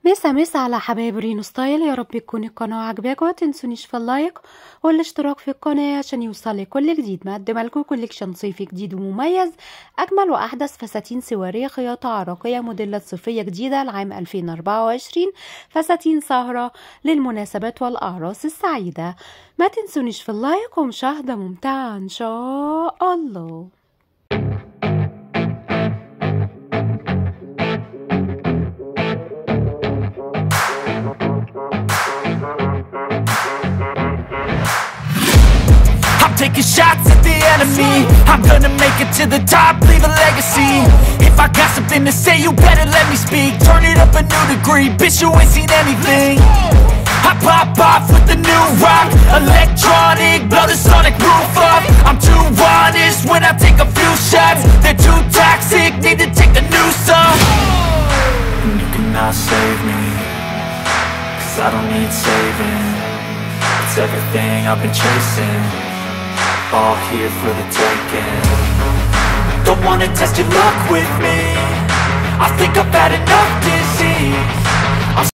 مسا على حبايب رينو ستايل. يا رب تكون القناة عجباكم، متنسونيش في اللايك والاشتراك في القناة عشان يوصلك كل جديد. مقدمه لكم كوليكشن صيفي جديد ومميز، اجمل واحدث فساتين سواريه خياطه عراقيه موديلات صيفيه جديده لعام 2024. فساتين سهره للمناسبات والاعراس السعيده. ما تنسونيش في اللايك ومشاهده ممتعه ان شاء الله. Taking shots at the enemy, I'm gonna make it to the top, leave a legacy. If I got something to say, you better let me speak. Turn it up a new degree, bitch, you ain't seen anything. I pop off with the new rock, electronic, blow the sonic roof up. I'm too honest when I take a few shots. They're too toxic, need to take a new song. And you cannot save me, cause I don't need saving. It's everything I've been chasing, all here for the taking. Don't wanna test your luck with me, I think I've had enough disease.